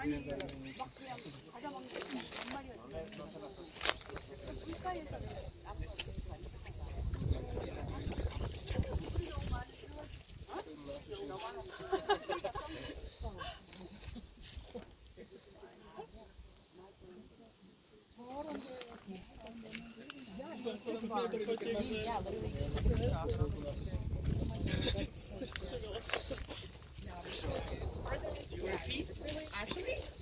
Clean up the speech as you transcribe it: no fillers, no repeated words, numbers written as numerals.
아니 막 그냥 과자 먹는 거 반말이었는데 물가에서 Yeah, literally. You want a piece? Really? Actually?